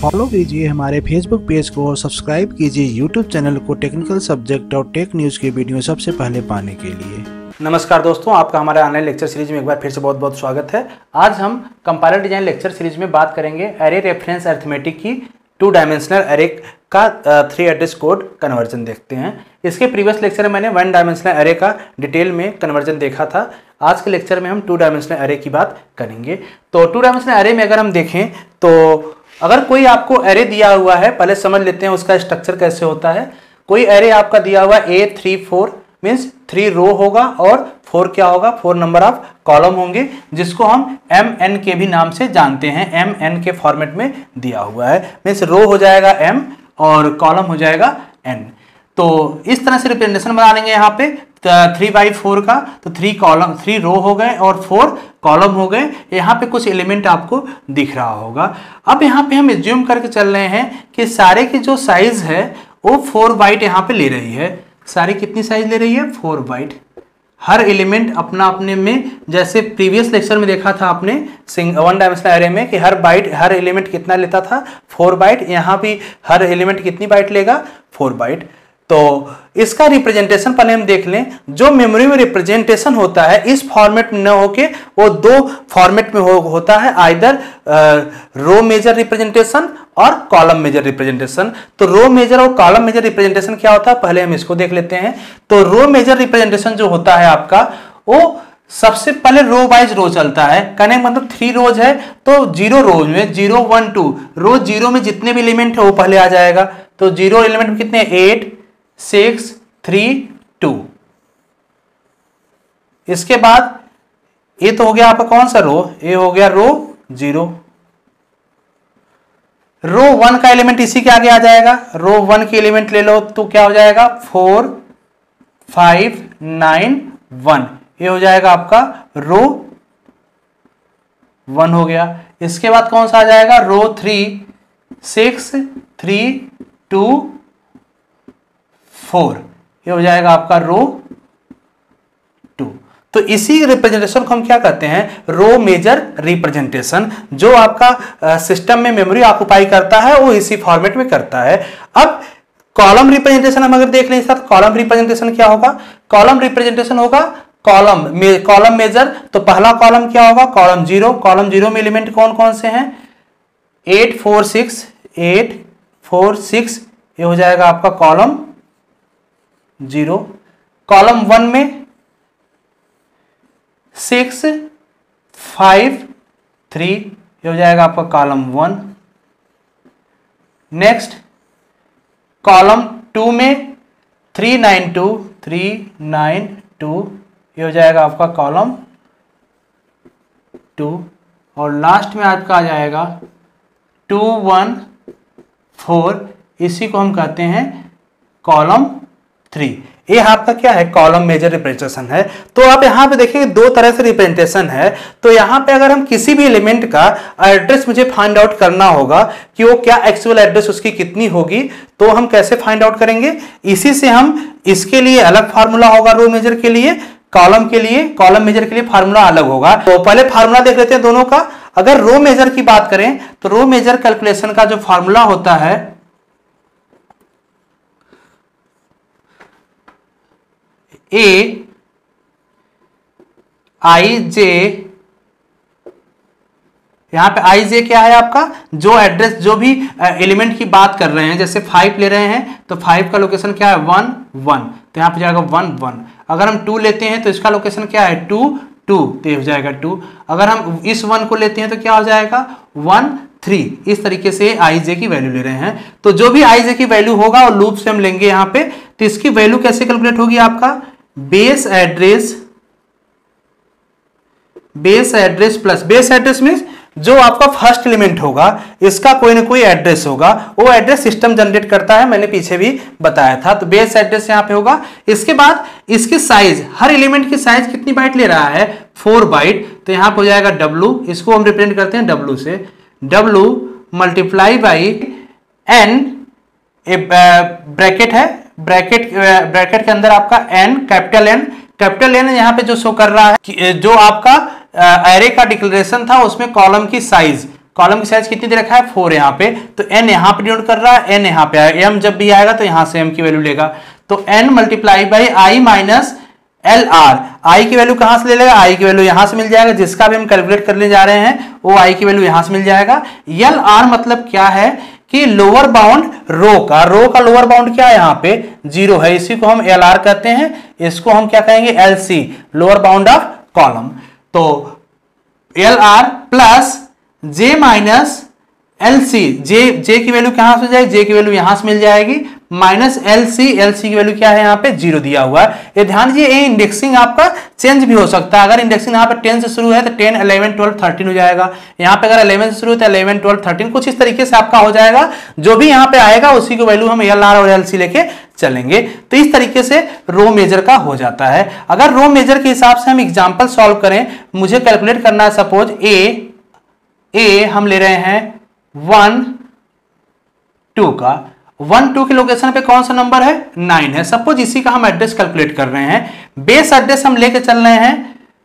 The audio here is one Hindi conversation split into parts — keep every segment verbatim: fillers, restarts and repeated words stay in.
फॉलो कीजिए हमारे फेसबुक पेज को और सब्सक्राइब कीजिए यूट्यूब चैनल को टेक्निकल सब्जेक्ट और टेक न्यूज़ के वीडियो सबसे पहले पाने के लिए। नमस्कार दोस्तों, आपका हमारे ऑनलाइन लेक्चर सीरीज में एक बार फिर से बहुत बहुत स्वागत है। आज हम कंपाइलर डिजाइन लेक्चर सीरीज में बात करेंगे एरे रेफरेंस अरिथमेटिक की टू डायमेंशनल एरे का थ्री एड्रेस कोड कन्वर्जन देखते हैं। इसके प्रीवियस लेक्चर में मैंने वन डायमेंशनल एरे का डिटेल में कन्वर्जन देखा था। आज के लेक्चर में हम टू डायमेंशनल एरे की बात करेंगे। तो टू डायमेंशनल एरे में अगर हम देखें तो अगर कोई आपको एरे दिया हुआ है, पहले समझ लेते हैं उसका स्ट्रक्चर कैसे होता है। कोई एरे आपका दिया हुआ है A three four means three row होगा और फोर क्या होगा, फोर नंबर ऑफ कॉलम होंगे, जिसको हम एम एन के भी नाम से जानते हैं। एम एन के फॉर्मेट में दिया हुआ है, मीन्स रो हो जाएगा एम और कॉलम हो जाएगा एन। तो इस तरह से रिप्रेजेंटेशन बना लेंगे यहाँ पे थ्री बाई फोर का। तो थ्री कॉलम थ्री रो हो गए और फोर कॉलम हो गए। यहाँ पे कुछ एलिमेंट आपको दिख रहा होगा। अब यहाँ पे हम एज्यूम करके चल रहे हैं कि सारे की जो साइज है वो फोर बाइट यहाँ पे ले रही है। सारी कितनी साइज ले रही है, फोर बाइट। हर एलिमेंट अपना अपने में, जैसे प्रीवियस लेक्चर में देखा था आपने वन डायमेंशनल एरे में कि हर बाइट हर एलिमेंट कितना लेता था, फोर बाइट। यहाँ भी हर एलिमेंट कितनी बाइट लेगा, फोर बाइट। तो इसका रिप्रेजेंटेशन पहले हम देख लें। जो मेमोरी में रिप्रेजेंटेशन होता है इस फॉर्मेट में न होके वो दो फॉर्मेट में हो, होता है, आइदर रो मेजर रिप्रेजेंटेशन और कॉलम मेजर रिप्रेजेंटेशन। तो रो मेजर और कॉलम मेजर रिप्रेजेंटेशन क्या होता है, पहले हम इसको देख लेते हैं। तो रो मेजर रिप्रेजेंटेशन जो होता है आपका, वो सबसे पहले रो वाइज रो चलता है। कहने का मतलब थ्री रोज है तो जीरो रोज में zero one two row zero में जितने भी एलिमेंट है वो पहले आ जाएगा। तो जीरो एलिमेंट में कितने, एट सिक्स थ्री टू। इसके बाद ये तो हो गया आपका कौन सा रो, ये हो गया रो जीरो। रो वन का एलिमेंट इसी के आगे आ जाएगा। रो वन के एलिमेंट ले लो तो क्या हो जाएगा, फोर फाइव नाइन वन। ये हो जाएगा आपका रो वन हो गया। इसके बाद कौन सा आ जाएगा, row three six three two four. ये हो जाएगा आपका रो टू। तो इसी रिप्रेजेंटेशन को हम क्या कहते हैं, रो मेजर रिप्रेजेंटेशन। जो आपका सिस्टम में मेमोरी ऑक्युपाई करता है वो इसी फॉर्मेट में करता है। अब कॉलम रिप्रेजेंटेशन हम अगर देख लें साथ, कॉलम रिप्रेजेंटेशन क्या होगा, कॉलम रिप्रेजेंटेशन होगा कॉलम में कॉलम मेजर। तो पहला कॉलम क्या होगा, कॉलम जीरो। कॉलम जीरो में एलिमेंट कौन कौन से हैं, eight four six eight four six. ये हो जाएगा आपका कॉलम जीरो। कॉलम वन में सिक्स फाइव थ्री, ये हो जाएगा आपका column one. Next column two में three nine two three nine two, ये हो जाएगा आपका कॉलम टू। और लास्ट में आपका आ जाएगा टू वन फोर, इसी को हम कहते हैं कॉलम थ्री। ये आपका क्या है, कॉलम मेजर रिप्रेजेंटेशन है। तो आप यहाँ पे देखिए दो तरह से रिप्रेजेंटेशन है। तो यहाँ पे अगर हम किसी भी एलिमेंट का एड्रेस मुझे फाइंड आउट करना होगा कि वो क्या एक्चुअल एड्रेस उसकी कितनी होगी, तो हम कैसे फाइंड आउट करेंगे, इसी से हम इसके लिए अलग फार्मूला होगा, रो मेजर के लिए, कॉलम के लिए कॉलम मेजर के लिए फार्मूला अलग होगा। तो पहले फार्मूला देख लेते हैं दोनों का। अगर रो मेजर की बात करें तो रो मेजर कैलकुलेशन का जो फार्मूला होता है, ए आई जे, यहां पे आई जे क्या है आपका, जो एड्रेस जो भी एलिमेंट की बात कर रहे हैं, जैसे फाइव ले रहे हैं तो फाइव का लोकेशन क्या है, वन वन, तो यहां पे जाएगा वन वन। अगर हम टू लेते हैं तो इसका लोकेशन क्या है, टू टू, तो ये हो जाएगा टू। अगर हम इस वन को लेते हैं तो क्या हो जाएगा, वन थ्री। इस तरीके से आई जे की वैल्यू ले रहे हैं। तो जो भी आई जे की वैल्यू होगा और लूप से हम लेंगे यहाँ पे, तो इसकी वैल्यू कैसे कैलकुलेट होगी आपका, base address base address plus base address means जो आपका फर्स्ट एलिमेंट होगा इसका कोई ना कोई एड्रेस होगा, वो एड्रेस सिस्टम जनरेट करता है, मैंने पीछे भी बताया था। तो बेस एड्रेस यहाँ पे होगा। इसके बाद इसकी साइज, हर एलिमेंट की साइज कितनी बाइट ले रहा है, फोर बाइट। तो यहाँ पे हो जाएगा डब्लू, इसको हम रिप्रेजेंट करते हैं डब्लू से, W multiply by N, bracket है, ब्रैकेट ब्रैकेट के अंदर आपका N, capital N, capital N यहाँ पे जो शो कर रहा है कि जो आपका एरे का डिक्लेरेशन था उसमें कॉलम की साइज, कॉलम की साइज कितनी दे रखा है, फोर यहाँ पे, तो n यहाँ पे डिनोट कर रहा है, n यहाँ पे आएगा, m जब भी आएगा तो यहाँ से m की वैल्यू लेगा, तो n multiply by I minus L R. I की वैल्यू कहां से ले लेगा, आई की वैल्यू यहां से मिल जाएगा, जिसका भी हम कैलकुलेट करने जा रहे हैं वो आई की वैल्यू यहां से मिल जाएगा। एल आर मतलब क्या है कि लोअर बाउंड रो का, रो का लोअर बाउंड क्या है, यहाँ पे जीरो है, इसी को हम एल आर कहते हैं, इसको हम क्या कहेंगे, L C, lower bound of column. तो L R plus J minus L C, J J की वैल्यू कहां से जाएगी, जे की वैल्यू यहां से मिल जाएगी, minus L C, L C की वैल्यू क्या है, यहाँ पे जीरो दिया हुआ है। ये ध्यान दीजिए, ये इंडेक्सिंग आपका चेंज भी हो सकता है, अगर इंडेक्सिंग यहाँ पे टेन से शुरू है तो टेन, इलेवन, ट्वेल्व, थर्टीन हो जाएगा, यहाँ पे अगर इलेवन से शुरू है तो इलेवन, ट्वेल्व, थर्टीन, कुछ इस तरीके से आपका हो जाएगा, जो भी यहाँ पे आएगा उसी को वैल्यू हम एल आर और एल सी लेके चलेंगे। तो इस तरीके से रो मेजर का हो जाता है। अगर रो मेजर के हिसाब से हम एग्जाम्पल सॉल्व करें, मुझे कैलकुलेट करना है, सपोज ए ए हम ले रहे हैं वन टू का, वन टू के लोकेशन पे कौन सा नंबर है, नाइन है, सपोज इसी का हम एड्रेस कैलकुलेट कर रहे हैं। बेस एड्रेस हम लेके चल रहे हैं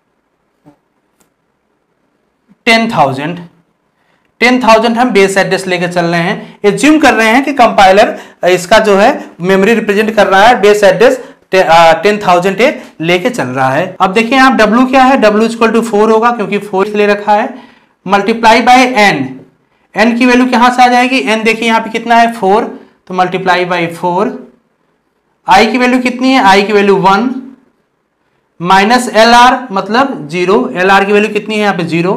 टेन थाउजेंड, टेन थाउजेंड हम बेस एड्रेस लेके चल रहे हैं। एज्यूम कर रहे हैं कि कंपाइलर इसका जो है मेमोरी रिप्रेजेंट कर रहा है, बेस एड्रेस टेन थाउजेंड लेके चल रहा है। अब देखिए यहाँ W क्या है, W इक्वल टू फोर होगा, क्योंकि फोर ले रखा है, मल्टीप्लाई बाय एन, एन की वैल्यू कहां से आ जाएगी, एन देखिए यहाँ पे कितना है, फोर, तो मल्टीप्लाई बाई फोर। आई की वैल्यू कितनी है, आई की value one, minus L R मतलब जीरो, एल आर की वैल्यू कितनी है यहाँ पे zero,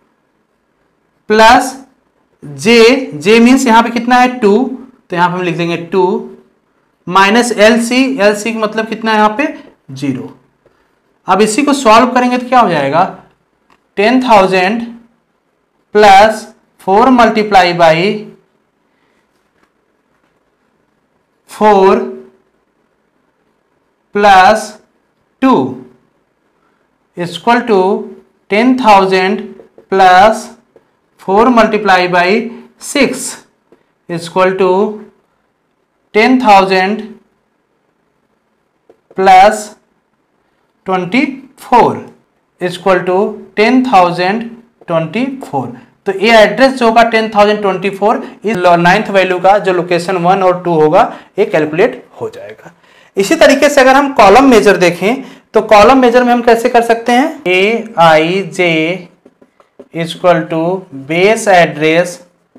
plus J, J means यहाँ पे कितना है टू, तो यहाँ पे हम लिख देंगे two, minus L C, L C मतलब कितना है यहाँ पे जीरो। अब इसी को सॉल्व करेंगे तो क्या हो जाएगा, ten thousand plus four multiply by four plus two equal to ten thousand plus four multiply by six equal to ten thousand plus twenty four equal to ten thousand twenty four. तो ये एड्रेस जो होगा टेन थाउजेंड ट्वेंटी फोर, इस नाइन्थ वैल्यू का जो लोकेशन वन और टू होगा ये कैलकुलेट हो जाएगा। इसी तरीके से अगर हम कॉलम मेजर देखें तो कॉलम मेजर में हम कैसे कर सकते हैं, A I J equal to base address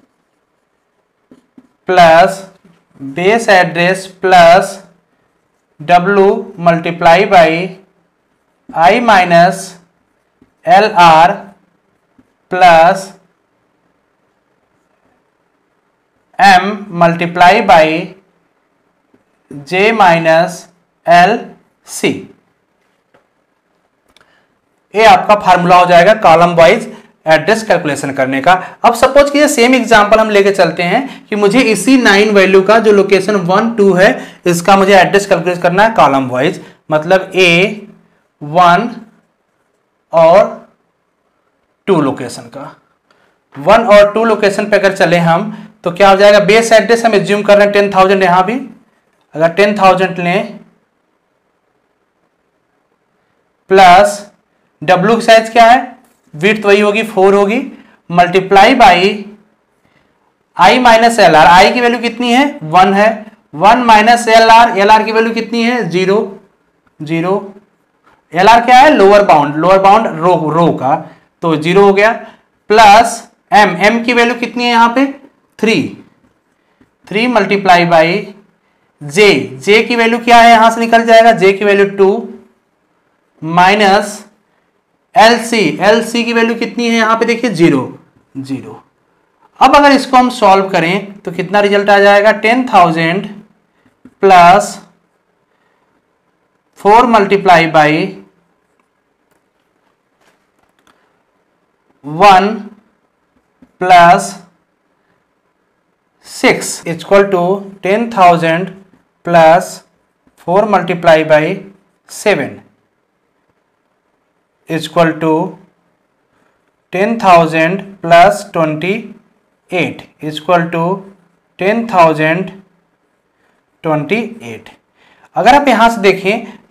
plus base address plus W multiply by I minus L R plus M multiply by J minus L C. ये आपका फार्मूला हो जाएगा कॉलम वाइज एड्रेस कैलकुलेशन करने का। अब सपोज कीजिए सेम एग्जांपल हम लेके चलते हैं कि मुझे इसी नाइन वैल्यू का जो लोकेशन वन टू है इसका मुझे एड्रेस कैलकुलेट करना है कॉलम वाइज, मतलब ए वन और टू लोकेशन का। वन और टू लोकेशन पे अगर चले हम तो क्या हो जाएगा, बेस एड्रेस हम एज्यूम कर रहे हैं टेन थाउजेंड, यहां भी अगर टेन थाउजेंड लें प्लस डब्ल्यू की साइज क्या है, विड्थ वही होगी फोर होगी, multiply by I minus L R, I की वैल्यू कितनी है वन है, one minus L R, L R की वैल्यू कितनी है जीरो, जीरो, एल आर क्या है lower bound, lower bound row row का, तो जीरो हो गया, प्लस एम, एम की वैल्यू कितनी है यहाँ पे three, three multiply by J, J की वैल्यू क्या है यहां से निकल जाएगा, जे की value two, minus L C, L C की वैल्यू कितनी है यहां पे देखिए जीरो, जीरो। अब अगर इसको हम सॉल्व करें तो कितना रिजल्ट आ जाएगा, ten thousand plus four multiply by one plus six equal to ten thousand plus four multiply by seven equal to ten thousand plus twenty eight equal to ten thousand twenty eight. अगर आप यहां से देखें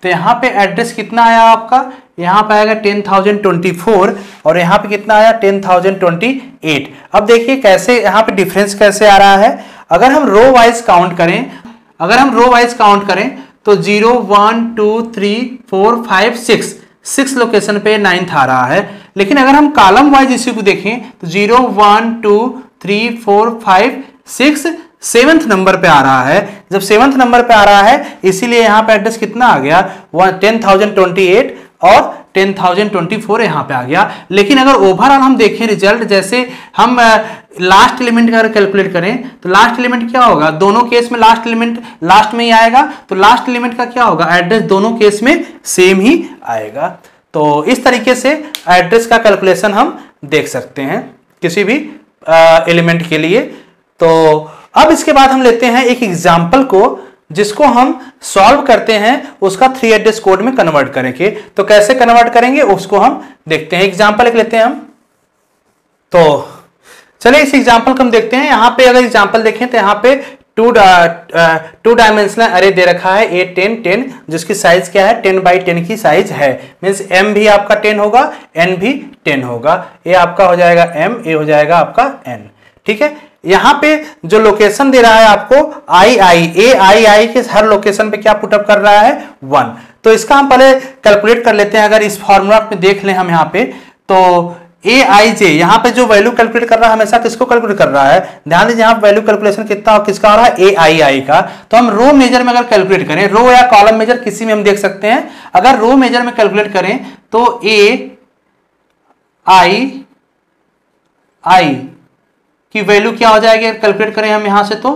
तो यहाँ पे एड्रेस कितना आया आपका, यहाँ पे आएगा टेन थाउजेंड ट्वेंटी फोर और यहाँ पे कितना आया टेन थाउजेंड ट्वेंटी एट। अब देखिए कैसे यहाँ पे डिफरेंस कैसे आ रहा है। अगर हम रो वाइज काउंट करें अगर हम रो वाइज काउंट करें तो zero one two three four five six six location पे नाइन्थ आ रहा है। लेकिन अगर हम कॉलम वाइज इसी को देखें तो zero one two three four five six seventh number पे आ रहा है। जब सेवंथ नंबर पे आ रहा है इसीलिए यहाँ पे एड्रेस कितना आ गया, टेन थाउजेंड ट्वेंटी एट और टेन थाउजेंड ट्वेंटी फोर यहाँ पे आ गया। लेकिन अगर ओवरऑल हम देखें रिजल्ट, जैसे हम लास्ट एलिमेंट का अगर कैलकुलेट करें तो लास्ट एलिमेंट क्या होगा, दोनों केस में लास्ट एलिमेंट लास्ट में ही आएगा। तो लास्ट एलिमेंट का क्या होगा, एड्रेस दोनों केस में सेम ही आएगा। तो इस तरीके से एड्रेस का कैलकुलेशन हम देख सकते हैं किसी भी एलिमेंट के लिए। तो अब इसके बाद हम लेते हैं एक एग्जाम्पल को जिसको हम सॉल्व करते हैं, उसका थ्री एड्रेस कोड में कन्वर्ट करेंगे। तो कैसे कन्वर्ट करेंगे उसको हम देखते हैं। एग्जाम्पल एक लेते हैं हम। तो चलिए इस एग्जाम्पल को हम देखते हैं। यहाँ पे अगर एग्जाम्पल देखें तो यहाँ पे टू टू डायमेंशनल अरे दे रखा है ए टेन टेन, जिसकी साइज क्या है टेन बाई टेन की साइज है। मीन्स एम भी आपका टेन होगा, एन भी टेन होगा। ए आपका हो जाएगा एम, ए हो जाएगा आपका एन। ठीक है, यहाँ पे जो लोकेशन दे रहा है आपको आई आई ए आई आई के हर लोकेशन पे क्या पुटअप कर रहा है, वन। तो इसका हम पहले कैलकुलेट कर लेते हैं। अगर इस फॉर्मूला में देख लें हम यहाँ पे तो ए आई जे यहाँ पे जो वैल्यू कैलकुलेट कर रहा है हमेशा किसको कैलकुलेट कर रहा है, ध्यान दीजिए यहाँ वैल्यू कैलकुलेशन कितना किसका हो रहा है, ए आई आई का। तो हम रो मेजर में अगर कैलकुलेट करें, रो या कॉलम मेजर किसी में हम देख सकते हैं। अगर रो मेजर में कैलकुलेट करें तो ए आई आई की वैल्यू क्या हो जाएगी, कैलकुलेट करें हम यहां से तो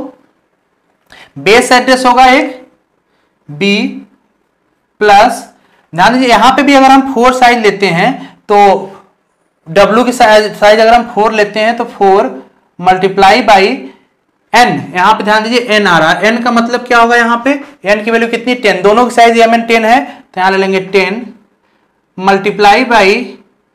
बेस एड्रेस होगा एक बी प्लस, ध्यान दीजिए यहां पे भी अगर हम फोर साइज लेते हैं तो डब्ल्यू की साइज साइज अगर हम फोर लेते हैं तो फोर मल्टीप्लाई बाई एन, यहां पे ध्यान दीजिए एन आ रहा है। एन का मतलब क्या होगा, यहां पे एन की वैल्यू कितनी, टेन। दोनों की साइज एम एन टेन है तो यहां ले लेंगे ten multiply by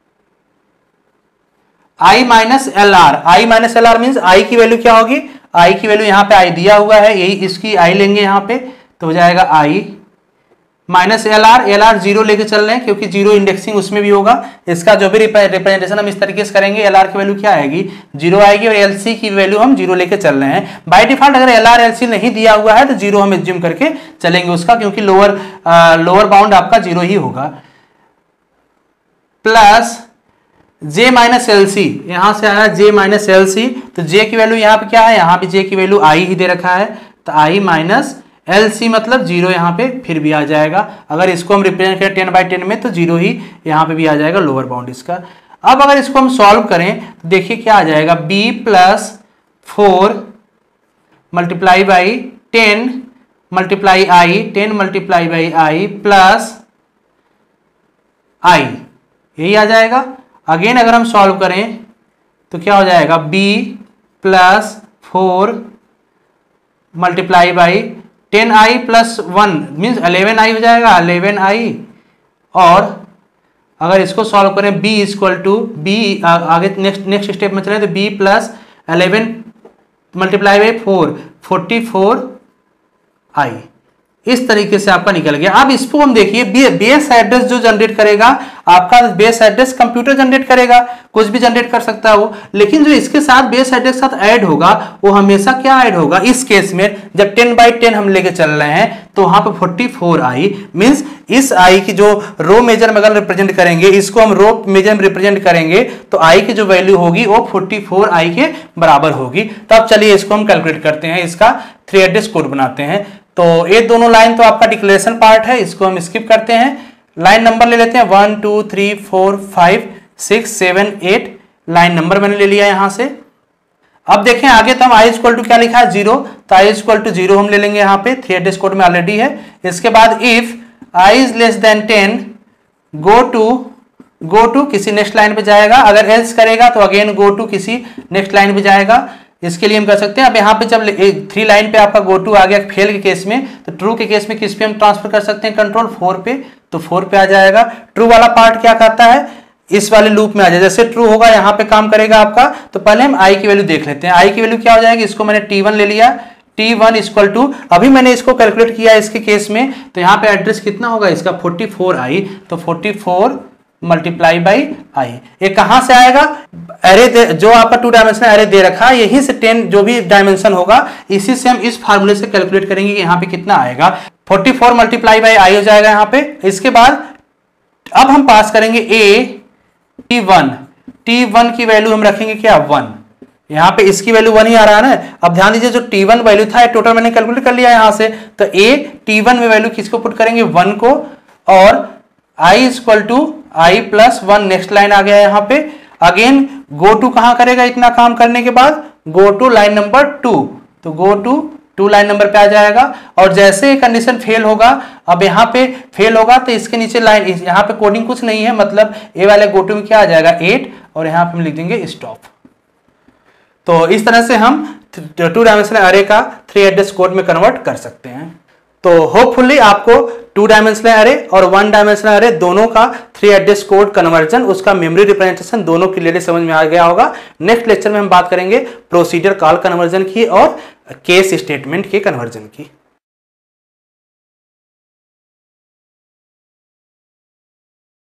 I minus L R. I minus L R means I की वैल्यू क्या होगी, आई की वैल्यू यहाँ पे आई दिया हुआ है, यही इसकी आई लेंगे यहाँ पे तो हो जाएगा I minus L R. L R zero लेके चल रहे हैं क्योंकि जीरो इंडेक्सिंग उसमें भी होगा। इसका जो भी रिप्रेजेंटेशन हम इस तरीके से करेंगे, एल आर की वैल्यू क्या आएगी, जीरो आएगी और एल सी की वैल्यू हम जीरो लेके चल रहे हैं। बाय डिफॉल्ट अगर एल आर एल सी नहीं दिया हुआ है तो जीरो हम एज्यूम करके चलेंगे उसका, क्योंकि लोअर लोअर बाउंड आपका जीरो ही होगा। Plus J minus L C, यहां से आया जे माइनस एल सी, तो जे की वैल्यू यहाँ पे क्या है, यहाँ पे जे की वैल्यू आई ही दे रखा है तो आई माइनस एल सी मतलब जीरो यहाँ पे फिर भी आ जाएगा। अगर इसको हम रिप्रेजेंट करें टेन बाई टेन में तो जीरो ही यहाँ पे भी आ जाएगा लोअर बाउंड इसका। अब अगर इसको हम सॉल्व करें तो देखिए क्या आ जाएगा, B plus four multiply by ten multiply I, ten multiply by I plus I, यही आ जाएगा। अगेन अगर हम सॉल्व करें तो क्या हो जाएगा, b plus four multiply by ten I plus one means eleven I हो जाएगा, अलेवन आई। और अगर इसको सॉल्व करें b इक्वल टू बी, आगे नेक्स्ट नेक्स्ट स्टेप में चले तो b plus eleven multiply by four forty four I. इस तरीके से आपका निकल गया। अब इसको हम देखिए बेस एड्रेस जो जनरेट करेगा आपका, बेस एड्रेस कंप्यूटर जनरेट करेगा, कुछ भी जनरेट कर सकता है वो, लेकिन जो इसके साथ बेस एड्रेस के साथ ऐड होगा वो हमेशा क्या ऐड होगा, इस केस में जब टेन बाई टेन हम लेके चल रहे हैं तो वहां पे फोर्टी फोर आई। मींस इस आई की जो रो मेजर में अगर रिप्रेजेंट करेंगे, इसको हम रो मेजर में रिप्रेजेंट करेंगे तो आई की जो वैल्यू होगी वो फोर्टी फोर आई के बराबर होगी। तो अब चलिए इसको हम कैलकुलेट करते हैं, इसका थ्री एड्रेस कोड बनाते हैं। तो ये दोनों लाइन तो आपका डिक्लेरेशन पार्ट है, इसको हम स्किप करते हैं। लाइन नंबर ले लेते हैं one two three four five six seven eight, line number मैंने ले लिया यहां से। अब देखें आगे तो हम आई इक्वल टू क्या लिखा है, जीरो, तो आई इक्वल टू जीरो हम ले लेंगे यहाँ पे, थ्री एड्रेस कोड में ऑलरेडी है। इसके बाद if I is less than ten go to go to किसी नेक्स्ट लाइन पे जाएगा, अगर एल्स करेगा तो अगेन गो टू किसी नेक्स्ट लाइन पे जाएगा। इसके लिए हम कर सकते हैं, अब यहाँ पे जब थ्री लाइन पे आपका गो टू आ गया फेल के केस में, तो ट्रू के केस में किस पे हम ट्रांसफर कर सकते हैं, कंट्रोल फोर पे, तो फोर पे आ जाएगा। ट्रू वाला पार्ट क्या कहता है, इस वाले लूप में आ जाए, जैसे ट्रू होगा यहाँ पे काम करेगा आपका। तो पहले हम आई की वैल्यू देख लेते हैं, आई की वैल्यू क्या हो जाएगी, इसको मैंने टी वन ले लिया, टी वन इक्वल टू, अभी मैंने इसको कैलकुलेट किया इसके केस में, तो यहाँ पे एड्रेस कितना होगा इसका फोर्टी फोर आई, तो forty four multiply by I. ये कहां से आएगा, एरे जो आपका टू डायमेंशनल एरे दे रखा है यही से टेन जो भी डायमेंशन होगा इसी से हम इस फार्मूले से कैलकुलेट करेंगे कि यहाँ पे कितना आएगा। Forty four multiply by I हो जाएगा यहाँ पे। इसके बाद अब हम पास करेंगे A T one, T one की वैल्यू हम रखेंगे क्या वन, यहाँ पे इसकी वैल्यू वन ही आ रहा है ना। अब ध्यान दीजिए जो टी वन वैल्यू था टोटल मैंने कैलकुलेट कर लिया यहाँ से, तो ए टी वन में वैल्यू किसको पुट करेंगे वन को, और i equal to I plus one, next line आ गया यहाँ पे। अगेन गो टू कहां करेगा इतना काम करने के बाद, go to line number two, तो go to two line number पे आ जाएगा। और जैसे कंडीशन फेल होगा, अब यहाँ पे फेल होगा तो इसके नीचे लाइन, यहाँ पे कोडिंग कुछ नहीं है, मतलब ए वाले गो टू में क्या आ जाएगा एट, और यहाँ पे हम लिख देंगे स्टॉप। तो इस तरह से हम टू डायमेंशनल अरे का थ्री एड्रेस कोड में कन्वर्ट कर सकते हैं। तो होपफुली आपको टू डायमेंशनल अरे और वन डायमेंशनल अरे दोनों का थ्री एड्रेस कोड कन्वर्जन, उसका मेमोरी रिप्रेजेंटेशन दोनों क्लियरली समझ में आ गया होगा। नेक्स्ट लेक्चर में हम बात करेंगे प्रोसीजर कॉल कन्वर्जन की और केस स्टेटमेंट के कन्वर्जन की।